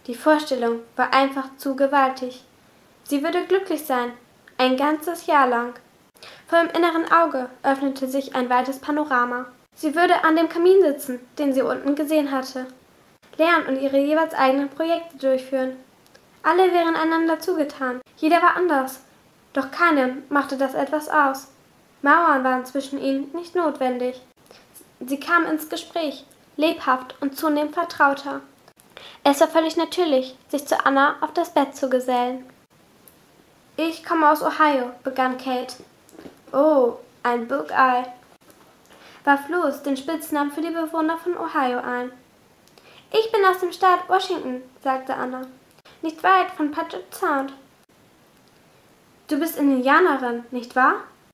Die Vorstellung war einfach zu gewaltig. Sie würde glücklich sein, ein ganzes Jahr lang. Vor ihrem inneren Auge öffnete sich ein weites Panorama. Sie würde an dem Kamin sitzen, den sie unten gesehen hatte, lernen und ihre jeweils eigenen Projekte durchführen. Alle wären einander zugetan, jeder war anders, doch keinem machte das etwas aus. Mauern waren zwischen ihnen nicht notwendig. Sie kamen ins Gespräch, lebhaft und zunehmend vertrauter. Es war völlig natürlich, sich zu Anna auf das Bett zu gesellen. »Ich komme aus Ohio«, begann Kate. »Oh, ein Buckeye«, warf Louis den Spitznamen für die Bewohner von Ohio ein. »Ich bin aus dem Staat Washington«, sagte Anna, »nicht weit von Puget Sound.« »Du bist Indianerin, nicht wahr?«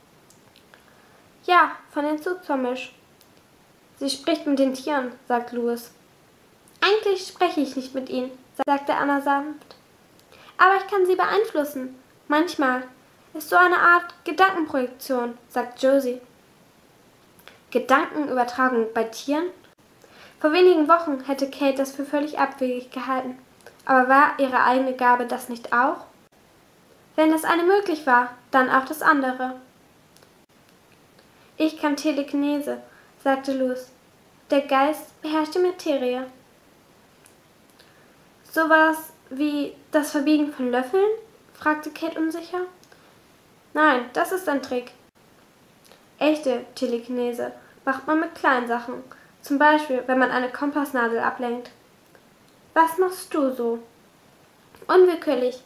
»Ja, von den Sioux-Zamisch.« »Sie spricht mit den Tieren«, sagt Louis. »Eigentlich spreche ich nicht mit ihnen«, sagte Anna sanft. »Aber ich kann sie beeinflussen. Manchmal. Ist so eine Art Gedankenprojektion«, sagt Josie. Gedankenübertragung bei Tieren? Vor wenigen Wochen hätte Kate das für völlig abwegig gehalten. Aber war ihre eigene Gabe das nicht auch? Wenn das eine möglich war, dann auch das andere. »Ich kann Telekinese«, sagte Louis. »Der Geist beherrscht die Materie.« »Sowas wie das Verbiegen von Löffeln?«, fragte Kate unsicher. »Nein, das ist ein Trick. Echte Telekinese macht man mit kleinen Sachen, zum Beispiel, wenn man eine Kompassnadel ablenkt.« »Was machst du so?« Unwillkürlich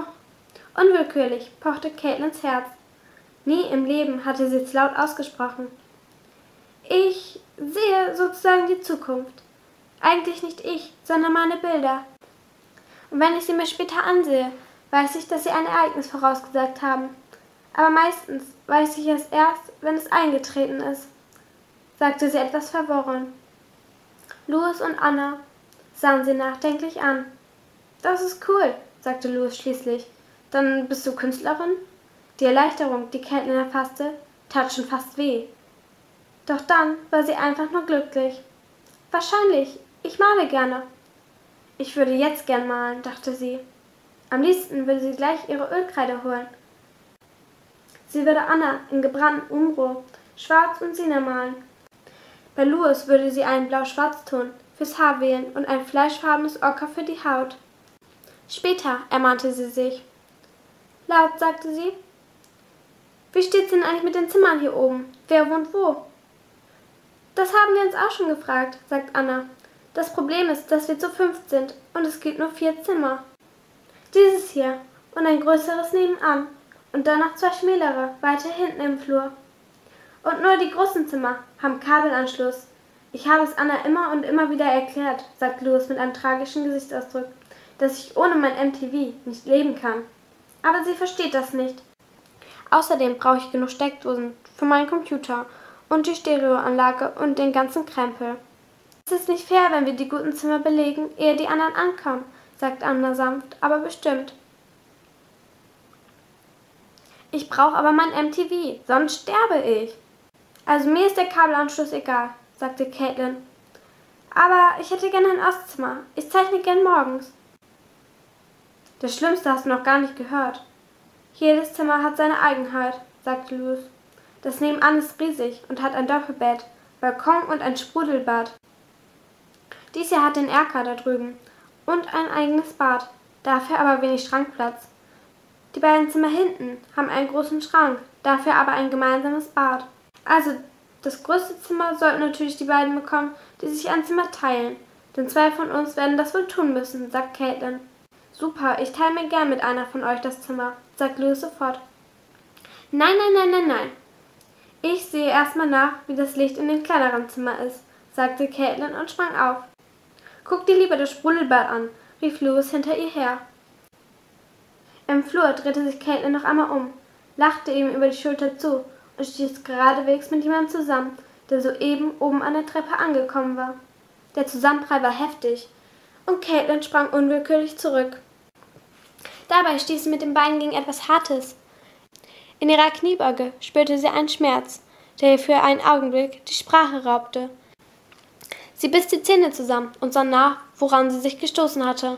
pochte Caitlins Herz. Nie im Leben hatte sie es laut ausgesprochen. »Ich sehe sozusagen die Zukunft. Eigentlich nicht ich, sondern meine Bilder. Und wenn ich sie mir später ansehe, weiß ich, dass sie ein Ereignis vorausgesagt haben. Aber meistens weiß ich es erst, wenn es eingetreten ist«, sagte sie etwas verworren. Louis und Anna sahen sie nachdenklich an. »Das ist cool«, sagte Louis schließlich. »Dann bist du Künstlerin?« Die Erleichterung, die Caitlin erfasste, tat schon fast weh. Doch dann war sie einfach nur glücklich. »Wahrscheinlich, ich male gerne.« »Ich würde jetzt gern malen«, dachte sie. Am liebsten würde sie gleich ihre Ölkreide holen. Sie würde Anna in gebrannten Umbro, schwarz und Sina malen. Bei Louis würde sie einen Blau-Schwarzton fürs Haar wählen und ein fleischfarbenes Ocker für die Haut. »Später«, ermahnte sie sich. Laut sagte sie. »Wie steht's denn eigentlich mit den Zimmern hier oben? Wer wohnt wo?« »Das haben wir uns auch schon gefragt«, sagt Anna. »Das Problem ist, dass wir zu 5 sind und es gibt nur 4 Zimmer. Dieses hier und ein größeres nebenan und dann noch 2 schmälere, weiter hinten im Flur. Und nur die großen Zimmer haben Kabelanschluss. Ich habe es Anna immer und immer wieder erklärt«, sagt Louis mit einem tragischen Gesichtsausdruck, »dass ich ohne mein MTV nicht leben kann. Aber sie versteht das nicht. Außerdem brauche ich genug Steckdosen für meinen Computer und die Stereoanlage und den ganzen Krempel. Es ist nicht fair, wenn wir die guten Zimmer belegen, ehe die anderen ankommen«, sagt Anna sanft, aber bestimmt. »Ich brauche aber mein MTV, sonst sterbe ich.« »Also mir ist der Kabelanschluss egal«, sagte Caitlin. »Aber ich hätte gern ein Ostzimmer. Ich zeichne gern morgens.« »Das Schlimmste hast du noch gar nicht gehört. Jedes Zimmer hat seine Eigenheit«, sagte Louis. »Das nebenan ist riesig und hat ein Doppelbett, Balkon und ein Sprudelbad. Dies hier hat den Erker da drüben und ein eigenes Bad, dafür aber wenig Schrankplatz. Die beiden Zimmer hinten haben einen großen Schrank, dafür aber ein gemeinsames Bad. Also, das größte Zimmer sollten natürlich die beiden bekommen, die sich ein Zimmer teilen, denn 2 von uns werden das wohl tun müssen«, sagt Caitlin. »Super, ich teile mir gern mit einer von euch das Zimmer«, sagt Louis sofort. »Nein. Ich sehe erstmal nach, wie das Licht in dem kleineren Zimmer ist«, sagte Caitlin und sprang auf. »Guck dir lieber das Sprudelbad an«, rief Louis hinter ihr her. Im Flur drehte sich Caitlin noch einmal um, lachte ihm über die Schulter zu und stieß geradewegs mit jemandem zusammen, der soeben oben an der Treppe angekommen war. Der Zusammenprall war heftig, und Caitlin sprang unwillkürlich zurück. Dabei stieß sie mit dem Bein gegen etwas Hartes. In ihrer Kniebeuge spürte sie einen Schmerz, der ihr für einen Augenblick die Sprache raubte. Sie biss die Zähne zusammen und sah nach, woran sie sich gestoßen hatte.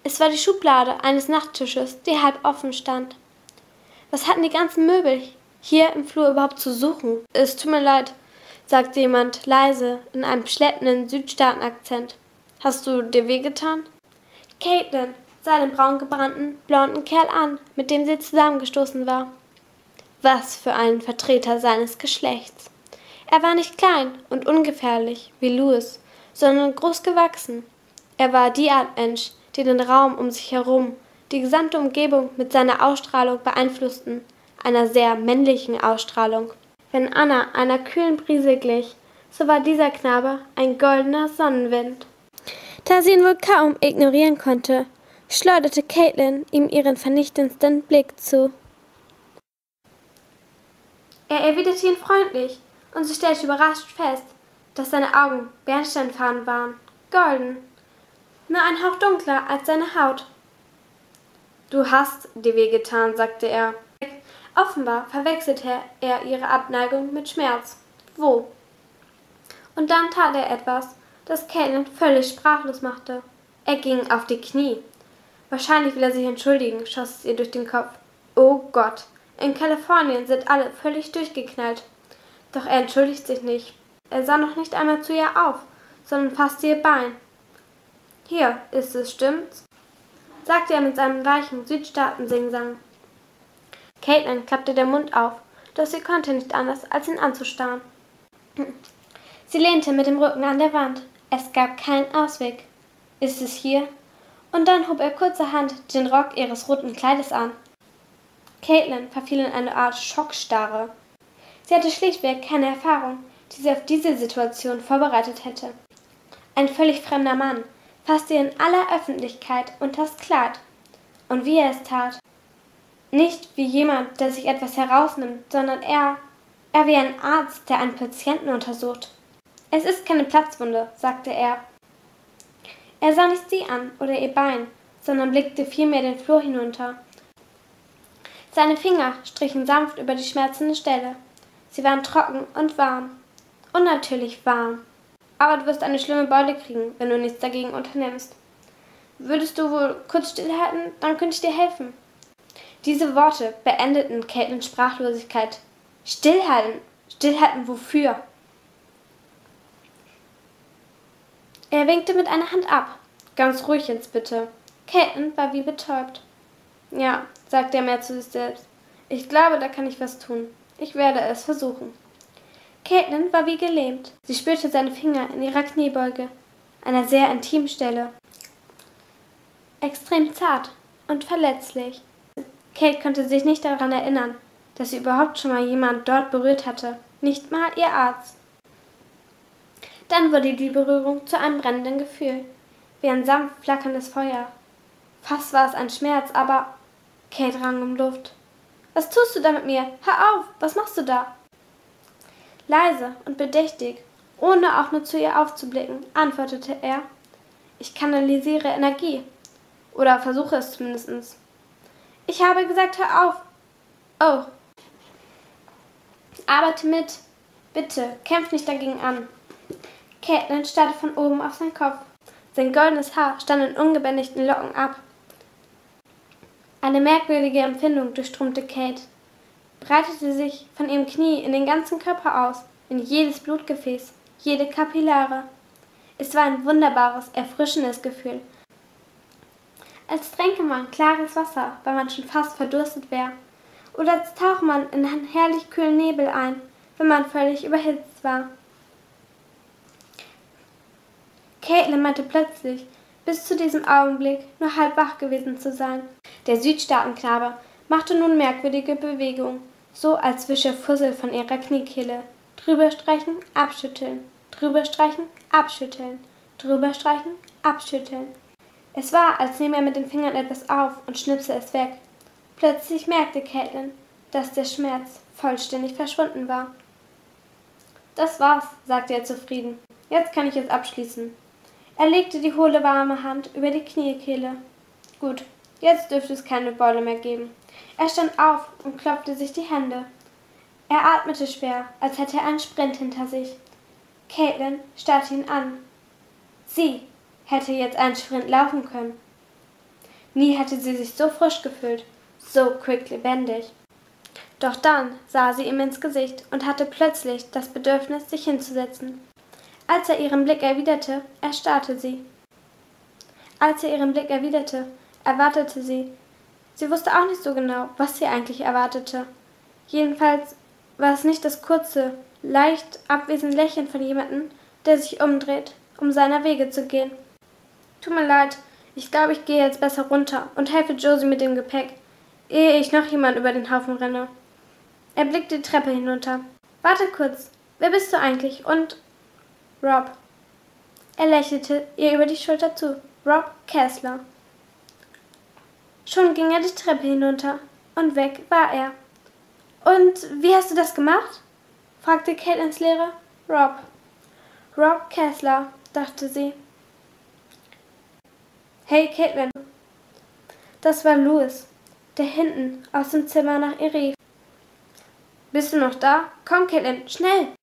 Es war die Schublade eines Nachttisches, die halb offen stand. Was hatten die ganzen Möbel hier im Flur überhaupt zu suchen? Es tut mir leid, sagte jemand leise in einem schleppenden Südstaatenakzent. Hast du dir wehgetan? Caitlin sah den braungebrannten, blonden Kerl an, mit dem sie zusammengestoßen war. Was für ein Vertreter seines Geschlechts. Er war nicht klein und ungefährlich wie Louis, sondern groß gewachsen. Er war die Art Mensch, die den Raum um sich herum, die gesamte Umgebung mit seiner Ausstrahlung beeinflussten, einer sehr männlichen Ausstrahlung. Wenn Anna einer kühlen Brise glich, so war dieser Knabe ein goldener Sonnenwind. Da sie ihn wohl kaum ignorieren konnte, schleuderte Caitlin ihm ihren vernichtendsten Blick zu. Er erwiderte ihn freundlich, und sie stellte überrascht fest, dass seine Augen bernsteinfarben waren, golden, nur ein Hauch dunkler als seine Haut. »Du hast dir wehgetan«, sagte er. Offenbar verwechselte er ihre Abneigung mit Schmerz. »Wo?« Und dann tat er etwas, das Caitlin völlig sprachlos machte. Er ging auf die Knie. Wahrscheinlich will er sich entschuldigen, schoss es ihr durch den Kopf. Oh Gott, in Kalifornien sind alle völlig durchgeknallt. Doch er entschuldigt sich nicht. Er sah noch nicht einmal zu ihr auf, sondern fasste ihr Bein. »Hier ist es, stimmt's?«, sagte er mit seinem weichen Südstaaten-Singsang. Caitlin klappte den Mund auf, doch sie konnte nicht anders, als ihn anzustarren. Sie lehnte mit dem Rücken an der Wand. Es gab keinen Ausweg. »Ist es hier?« Und dann hob er kurzerhand den Rock ihres roten Kleides an. Caitlin verfiel in eine Art Schockstarre. Sie hatte schlichtweg keine Erfahrung, die sie auf diese Situation vorbereitet hätte. Ein völlig fremder Mann fasste ihr in aller Öffentlichkeit unters Kleid. Und wie er es tat. Nicht wie jemand, der sich etwas herausnimmt, sondern er wie ein Arzt, der einen Patienten untersucht. »Es ist keine Platzwunde«, sagte er. Er sah nicht sie an oder ihr Bein, sondern blickte vielmehr den Flur hinunter. Seine Finger strichen sanft über die schmerzende Stelle. Sie waren trocken und warm. Unnatürlich warm. »Aber du wirst eine schlimme Beule kriegen, wenn du nichts dagegen unternimmst. Würdest du wohl kurz stillhalten, dann könnte ich dir helfen.« Diese Worte beendeten Caitlins Sprachlosigkeit. »Stillhalten? Stillhalten wofür?« Er winkte mit einer Hand ab. »Ganz ruhig jetzt bitte.« Caitlin war wie betäubt. »Ja«, sagte er mehr zu sich selbst. »Ich glaube, da kann ich was tun. Ich werde es versuchen.« Caitlin war wie gelähmt. Sie spürte seine Finger in ihrer Kniebeuge, einer sehr intimen Stelle. Extrem zart und verletzlich. Kate konnte sich nicht daran erinnern, dass sie überhaupt schon mal jemand dort berührt hatte, nicht mal ihr Arzt. Dann wurde die Berührung zu einem brennenden Gefühl, wie ein sanft flackerndes Feuer. Fast war es ein Schmerz, aber Kate rang um Luft. »Was tust du da mit mir? Hör auf! Was machst du da?« Leise und bedächtig, ohne auch nur zu ihr aufzublicken, antwortete er. »Ich kanalisiere Energie. Oder versuche es zumindest. Ich habe gesagt, hör auf. Oh. Arbeite mit. Bitte, kämpf nicht dagegen an.« Caitlin starrte von oben auf seinen Kopf. Sein goldenes Haar stand in ungebändigten Locken ab. Eine merkwürdige Empfindung durchströmte Kate, breitete sich von ihrem Knie in den ganzen Körper aus, in jedes Blutgefäß, jede Kapillare. Es war ein wunderbares, erfrischendes Gefühl. Als tränke man klares Wasser, weil man schon fast verdurstet wäre. Oder als tauche man in einen herrlich kühlen Nebel ein, wenn man völlig überhitzt war. Caitlin meinte plötzlich, bis zu diesem Augenblick nur halb wach gewesen zu sein. Der Südstaatenknabe machte nun merkwürdige Bewegungen, so als wische Fussel von ihrer Kniekehle. Drüberstreichen, abschütteln, drüberstreichen, abschütteln, drüberstreichen, abschütteln. Es war, als nehme er mit den Fingern etwas auf und schnipse es weg. Plötzlich merkte Caitlin, dass der Schmerz vollständig verschwunden war. »Das war's«, sagte er zufrieden. »Jetzt kann ich es abschließen.« Er legte die hohle, warme Hand über die Kniekehle. »Gut, jetzt dürfte es keine Beule mehr geben.« Er stand auf und klopfte sich die Hände. Er atmete schwer, als hätte er einen Sprint hinter sich. Caitlin starrte ihn an. Sie hätte jetzt einen Sprint laufen können. Nie hatte sie sich so frisch gefühlt, so quicklebendig. Doch dann sah sie ihm ins Gesicht und hatte plötzlich das Bedürfnis, sich hinzusetzen. Als er ihren Blick erwiderte, erstarrte sie. Als er ihren Blick erwiderte, erwartete sie. Sie wusste auch nicht so genau, was sie eigentlich erwartete. Jedenfalls war es nicht das kurze, leicht abwesende Lächeln von jemandem, der sich umdreht, um seiner Wege zu gehen. Tut mir leid, ich glaube, ich gehe jetzt besser runter und helfe Josie mit dem Gepäck, ehe ich noch jemand über den Haufen renne. Er blickte die Treppe hinunter. Warte kurz, wer bist du eigentlich? Und Rob. Er lächelte ihr über die Schulter zu. Rob Kessler. Schon ging er die Treppe hinunter, und weg war er. Und wie hast du das gemacht? Fragte Caitlins Lehrer. Rob. Rob Kessler, dachte sie. Hey, Caitlin. Das war Louis, der hinten aus dem Zimmer nach ihr rief. Bist du noch da? Komm, Caitlin, schnell!